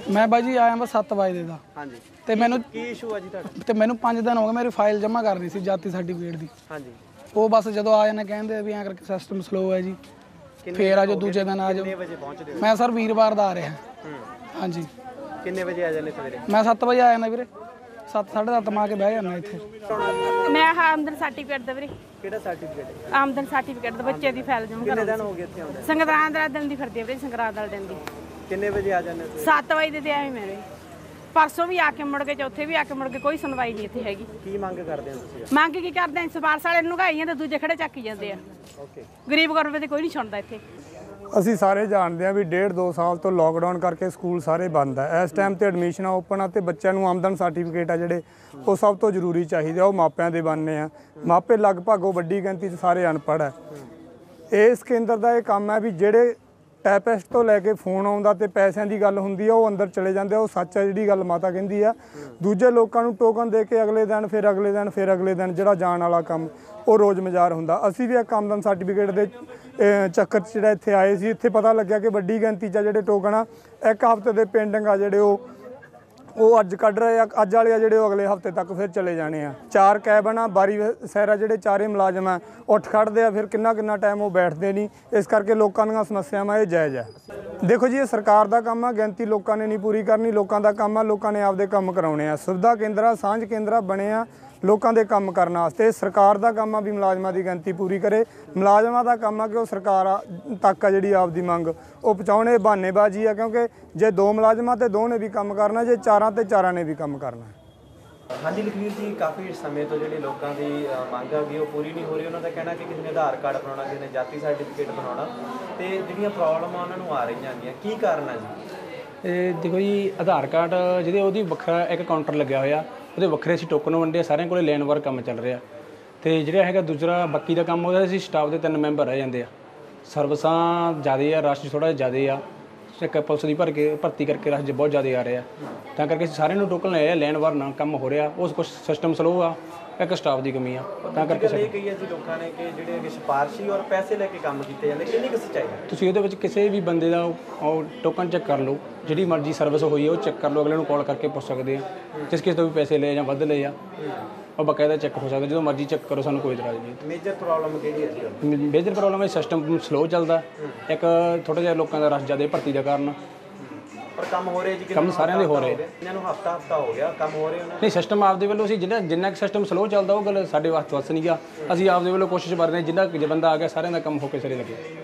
मैं भाई जी आया बस 7 बजे का। हाँ जी। ਤੇ ਮੈਨੂੰ ਕੀ ਇਸ਼ੂ ਆ ਜੀ ਤੁਹਾਡਾ? ਤੇ ਮੈਨੂੰ 5 ਦਿਨ ਹੋ ਗਏ ਮੇਰੀ ਫਾਈਲ ਜਮ੍ਹਾਂ ਕਰਨੀ ਸੀ ਜਾਤੀ ਸਰਟੀਫਿਕੇਟ ਦੀ। ਹਾਂਜੀ। ਉਹ ਬਸ ਜਦੋਂ ਆ ਜਾਂਦੇ ਕਹਿੰਦੇ ਵੀ ਐਂ ਕਰਕੇ ਸਿਸਟਮ ਸਲੋ ਹੈ ਜੀ, ਫੇਰ ਆ ਜਾਓ ਦੂਜੇ ਦਿਨ ਆ ਜਾਓ। ਕਿੰਨੇ ਵਜੇ ਪਹੁੰਚਦੇ ਹੋ? ਮੈਂ ਸਰ ਵੀਰਵਾਰ ਦਾ ਆ ਰਿਹਾ। ਹਾਂਜੀ। ਕਿੰਨੇ ਵਜੇ ਆ ਜਾਂਦੇ ਸਵੇਰੇ? ਮੈਂ 7 ਵਜੇ ਆ ਜਾਂਦਾ ਵੀਰੇ, 7 7:30 ਮਾ ਕੇ ਬਹਿ ਜਾਂਦਾ ਇੱਥੇ। ਮੈਂ ਆਮਦਨ ਸਰਟੀਫਿਕੇਟ ਦਾ ਵੀਰੇ। ਕਿਹੜਾ ਸਰਟੀਫਿਕੇਟ? ਆਮਦਨ ਸਰਟੀਫਿਕੇਟ ਦਾ ਬੱਚੇ ਦੀ ਫਾਈਲ ਜਮ੍ਹਾਂ ਕਿੰਨੇ ਕਰਾਉਣੀ। ਦਿਨ ਹੋ ਗਏ ਇੱਥੇ ਆਉਂਦੇ? ਸੰਗਰਾਂਦ ਦਾ ਦਿਨ ਦੀ ਫਿਰਦੀ ਆ ਵੀਰੇ, ਸੰਗਰਾਂਦ ਵਾਲੇ ਦਿਨ ਦੀ। ਕਿੰਨੇ ਵਜੇ ਆ ਜਾਂਦੇ ਤੁਸੀਂ? 7 ਵਜੇ ਦੇ ਆਏ ਮੇਰੇ। ਪਰਸੋਂ ਵੀ ਆ ਕੇ ਮੁੜ ਕੇ, ਚੌਥੇ ਵੀ ਆ ਕੇ ਮੁੜ ਕੇ, ਕੋਈ ਸੁਣਵਾਈ ਨਹੀਂ ਇੱਥੇ ਹੈਗੀ। ਕੀ ਮੰਗ ਕਰਦੇ ਹੋ ਤੁਸੀਂ? ਮੰਗ ਕੀ ਕਰਦੇ ਆਂ? ਸਿਫਾਰਸ਼ ਵਾਲੇ ਨੂੰ ਲੁਕਾਈ ਜਾਂਦੇ, ਦੂਜੇ ਖੜੇ ਚੱਕੀ ਜਾਂਦੇ ਆ। ਓਕੇ। ਗਰੀਬ ਗੁਰਬੇ ਤੇ ਕੋਈ ਨਹੀਂ ਸੁਣਦਾ ਇੱਥੇ। ਅਸੀਂ ਸਾਰੇ ਜਾਣਦੇ ਹਾਂ ਵੀ 1.5-2 ਸਾਲ ਤੋਂ ਲੋਕਡਾਊਨ ਕਰਕੇ ਸਕੂਲ ਸਾਰੇ ਬੰਦ ਹੈ। ਇਸ ਟਾਈਮ ਤੇ ਐਡਮਿਸ਼ਨਾਂ ਓਪਨ ਆ ਤੇ ਬੱਚਿਆਂ ਨੂੰ ਆਮਦਨ ਸਰਟੀਫਿਕੇਟ ਆ ਜਿਹੜੇ ਉਹ ਸਭ ਤੋਂ ਜ਼ਰੂਰੀ ਚਾਹੀਦੇ ਆ। ਉਹ ਮਾਪਿਆਂ ਦੇ ਬਣਨੇ ਆ। ਮਾਪੇ ਲਗਭਗ ਉਹ ਵੱਡੀ ਗਿਣਤੀ 'ਚ ਸਾਰੇ ਅਨਪੜ੍ਹ ਹੈ। ਇਸ ਕੇਂਦਰ ਦਾ ਇਹ ਕੰਮ ਹੈ ਵੀ ਜਿਹੜੇ ਟੈਪੈਸਟ ਤੋਂ ਲੈ ਕੇ ਫੋਨ ਆਉਂਦਾ ਤੇ ਪੈਸਿਆਂ ਦੀ ਗੱਲ ਹੁੰਦੀ ਆ ਉਹ ਅੰਦਰ ਚਲੇ ਜਾਂਦੇ ਆ। ਉਹ ਸੱਚ ਹੈ ਜਿਹੜੀ ਗੱਲ ਮਾਤਾ ਕਹਿੰਦੀ ਆ। ਦੂਜੇ ਲੋਕਾਂ ਨੂੰ ਟੋਕਨ ਦੇ ਕੇ ਅਗਲੇ ਦਿਨ ਫਿਰ ਅਗਲੇ ਦਿਨ ਫਿਰ ਅਗਲੇ ਦਿਨ ਜਿਹੜਾ ਜਾਣ ਵਾਲਾ ਕੰਮ ਉਹ ਰੋਜ਼ਮਜ਼ਾਰ ਹੁੰਦਾ। ਅਸੀਂ ਵੀ ਇੱਕ ਆਮਦਨ ਸਰਟੀਫਿਕੇਟ ਦੇ ਚੱਕਰ 'ਚ ਜਿਹੜਾ ਇੱਥੇ ਆਏ ਸੀ, ਇੱਥੇ ਪਤਾ ਲੱਗਿਆ ਕਿ ਵੱਡੀ ਗਿਣਤੀ 'ਚ ਜਿਹੜੇ ਟੋਕਨ ਆ ਇੱਕ ਹਫ਼ਤੇ ਦੇ ਪੈਂਡਿੰਗ ਆ ਜਿਹੜੇ ਉਹ ਅੱਜ ਕੱਢ ਰਹੇ ਆ। ਅੱਜ ਵਾਲੇ ਆ ਜਿਹੜੇ ਉਹ ਅਗਲੇ ਹਫ਼ਤੇ ਤੱਕ ਫਿਰ ਚਲੇ ਜਾਣੇ ਆ। 4 ਕੈਬਨ ਆ, ਬਾਰੀ ਸਹਿਰਾ ਜਿਹੜੇ ਚਾਰੇ ਮੁਲਾਜ਼ਮ ਆ ਉੱਠ ਖੜ੍ਹਦੇ ਆ, ਫਿਰ ਕਿੰਨਾ ਟਾਈਮ ਉਹ ਬੈਠਦੇ ਨਹੀਂ। ਇਸ ਕਰਕੇ ਲੋਕਾਂ ਦੀਆਂ ਸਮੱਸਿਆਵਾਂ ਇਹ ਜਾਇਜ਼ ਆ। ਦੇਖੋ ਜੀ, ਇਹ ਸਰਕਾਰ ਦਾ ਕੰਮ ਆ, ਗਿਣਤੀ ਲੋਕਾਂ ਨੇ ਨਹੀਂ ਪੂਰੀ ਕਰਨੀ। ਲੋਕਾਂ ਦਾ ਕੰਮ ਆ, ਲੋਕਾਂ ਨੇ ਆਪਦੇ ਕੰਮ ਕਰਾਉਣੇ ਆ। ਸੁਵਿਧਾ ਕੇਂਦਰਾਂ ਸਾਂਝ ਕੇਂਦਰਾਂ ਬਣੇ ਆ ਲੋਕਾਂ ਦੇ ਕੰਮ ਕਰਨ ਵਾਸਤੇ। ਸਰਕਾਰ ਦਾ ਕੰਮ ਆ ਵੀ ਮੁਲਾਜ਼ਮਾਂ ਦੀ ਗਿਣਤੀ ਪੂਰੀ ਕਰੇ। ਮੁਲਾਜ਼ਮਾਂ ਦਾ ਕੰਮ ਆ ਕਿ ਉਹ ਸਰਕਾਰ ਤੱਕ ਆ ਜਿਹੜੀ ਆਪਦੀ ਮੰਗ ਉਹ ਪਹੁੰਚਾਉਣੇ। ਬਹਾਨੇਬਾਜ਼ੀ ਆ, ਕਿਉਂਕਿ ਜੇ 2 ਮੁਲਾਜ਼ਮਾਂ ਤੇ 2 ਨੇ ਵੀ ਕੰਮ ਕਰਨਾ, ਜੇ 4 ਤੇ 4 ਨੇ ਵੀ ਕੰਮ ਕਰਨਾ। ਹਾਂਜੀ ਲਖਵੀਰ ਜੀ, ਕਾਫੀ ਸਮੇਂ ਤੋਂ ਜਿਹੜੀ ਲੋਕਾਂ ਦੀ ਮੰਗ ਆ ਗਈ ਉਹ ਪੂਰੀ ਨਹੀਂ ਹੋ ਰਹੀ। ਉਹਨਾਂ ਦਾ ਕਹਿਣਾ ਕਿ ਕਿਸੇ ਨੇ ਆਧਾਰ ਕਾਰਡ ਬਣਾਉਣਾ, ਕਿਸੇ ਨੇ ਜਾਤੀ ਸਰਟੀਫਿਕੇਟ ਬਣਾਉਣਾ, ਤੇ ਜਿਹੜੀਆਂ ਪ੍ਰੋਬਲਮਾਂ ਉਹਨਾਂ ਨੂੰ ਆ ਰਹੀਆਂ ਹੈਗੀਆਂ, ਕੀ ਕਾਰਨ ਹੈ ਜੀ? ਇਹ ਦੇਖੋ ਜੀ, ਆਧਾਰ ਕਾਰਡ ਜਿਹਦੇ ਉਹਦੀ ਵੱਖਰਾ ਇੱਕ ਕਾਊਂਟਰ ਲੱਗਿਆ ਹੋਇਆ, ਉਹਦੇ ਵੱਖਰੇ ਅਸੀਂ ਟੋਕਨ ਵੰਡੇ, ਸਾਰਿਆਂ ਕੋਲੇ ਲੈਣ ਵਾਰ ਕੰਮ ਚੱਲ ਰਿਹਾ। ਤੇ ਜਿਹੜਾ ਹੈਗਾ ਦੂਸਰਾ ਬਾਕੀ ਦਾ ਕੰਮ ਉਹਦਾ ਅਸੀਂ ਸਟਾਫ ਦੇ 3 ਮੈਂਬਰ ਰਹਿ ਜਾਂਦੇ ਆ। ਸਰਵਿਸਾਂ ਜ਼ਿਆਦਾ ਆ, ਰਸ਼ ਥੋੜ੍ਹਾ ਜਿਹਾ ਜ਼ਿਆਦਾ ਆ। ਇੱਕ ਪੁਲਿਸ ਦੀ ਭਰਤੀ ਕਰਕੇ ਰਸ਼ ਬਹੁਤ ਜ਼ਿਆਦਾ ਆ ਰਿਹਾ, ਤਾਂ ਕਰਕੇ ਅਸੀਂ ਸਾਰਿਆਂ ਨੂੰ ਟੋਕਨ ਲਏ ਆ। ਲੈਣ ਵਾਰ ਨਾ ਕੰਮ ਹੋ ਰਿਹਾ, ਉਸ ਕੁਛ ਸਿਸਟਮ ਸਲੋ ਆ, ਇੱਕ ਸਟਾਫ ਦੀ ਕਮੀ ਆ, ਤਾਂ ਕਰਕੇ ਇਹ ਕਹੀ ਹੈ ਜੀ ਲੋਕਾਂ ਨੇ ਕਿ ਜਿਹੜੇ ਸਿਫਾਰਸ਼ੀ ਔਰ ਪੈਸੇ ਲੈ ਕੇ ਕੰਮ ਕੀਤੇ ਜਾਂਦੇ, ਕਿੰਨੀ ਕੁ ਸੱਚਾਈ ਹੈ? ਤੁਸੀਂ ਉਹਦੇ ਵਿੱਚ ਕਿਸੇ ਵੀ ਬੰਦੇ ਦਾ ਉਹ ਟੋਕਨ ਚੈੱਕ ਕਰ ਲਓ, ਜਿਹੜੀ ਮਰਜ਼ੀ ਸਰਵਿਸ ਹੋਈ ਹੈ ਉਹ ਚੈੱਕ ਕਰ ਲਓ। ਅਗਲੇ ਨੂੰ ਕਾਲ ਕਰਕੇ ਪੁੱਛ ਸਕਦੇ ਆ ਜਿਸ ਕਿਸੇ ਤੋਂ ਵੀ ਪੈਸੇ ਲਏ ਜਾਂ ਵੱਧ ਲਏ ਆ, ਉਹ ਬਕਾਇਦਾ ਚੈੱਕ ਹੋ ਸਕਦਾ। ਜਦੋਂ ਮਰਜ਼ੀ ਚੈੱਕ ਕਰੋ, ਸਾਨੂੰ ਕੋਈ ਇਤਰਾਜ਼ ਨਹੀਂ। ਮੇਜਰ ਪ੍ਰੋਬਲਮ ਕਿਹੜੀ ਹੈ ਜੀ? ਮੇਜਰ ਪ੍ਰੋਬਲਮ ਹੈ ਸਿਸਟਮ ਸਲੋ ਚੱਲਦਾ, ਇੱਕ ਥੋੜ੍ਹਾ ਜਿਹਾ ਲੋਕਾਂ ਦਾ ਰਸ਼ ਜ਼ਿਆਦਾ ਭਰਤੀ ਦਾ ਕਾਰਨ। ਪਰ ਕੰਮ ਹੋ ਰਿਹਾ ਜੀ? ਕੰਮ ਸਾਰਿਆਂ ਦੇ ਹੋ ਰਹੇ। ਇਹਨਾਂ ਨੂੰ ਹਫਤਾ ਹੋ ਗਿਆ ਕੰਮ ਹੋ ਰਿਹਾ? ਨਹੀਂ, ਸਿਸਟਮ ਆਪਦੇ ਵੱਲੋਂ ਅਸੀਂ ਜਿੰਨਾ ਕੁ ਸਿਸਟਮ ਸਲੋ ਚੱਲਦਾ ਉਹ ਗੱਲ ਸਾਡੇ ਵਾਸਤੇ ਵਸ ਨਹੀਂ ਗਿਆ। ਅਸੀਂ ਆਪਦੇ ਵੱਲੋਂ ਕੋਸ਼ਿਸ਼ ਕਰਦੇ ਹਾਂ ਜਿੰਨਾ ਕੁ ਜੇ ਬੰਦਾ ਆ ਗਿਆ ਸਾਰਿਆਂ ਦਾ ਕੰਮ ਹੋ ਕੇ ਸਿਰੇ ਲੱਗੇ।